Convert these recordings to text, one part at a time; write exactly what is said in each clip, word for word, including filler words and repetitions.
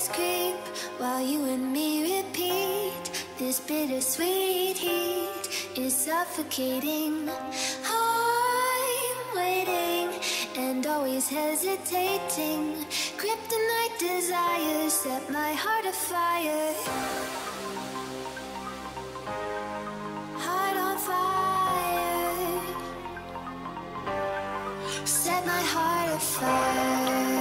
Nightmares creep while you and me repeat. This bittersweet heat is suffocating. I'm waiting and always hesitating. Kryptonite desires set my heart afire. Heart on fire. Set my heart afire.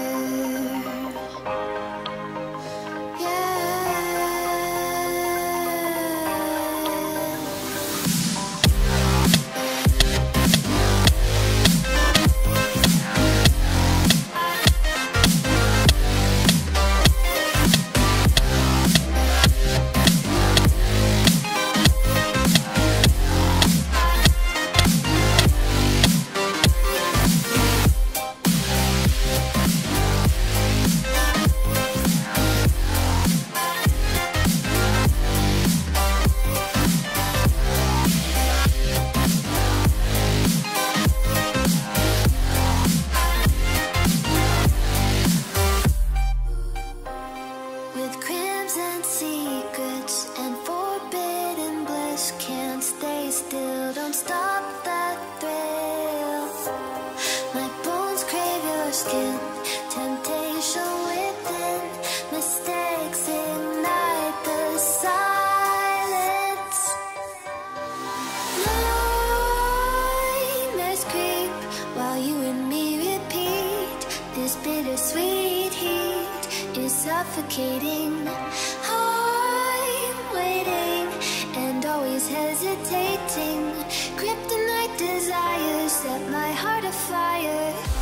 Bittersweet heat is suffocating. I'm waiting and always hesitating. Kryptonite desires set my heart afire.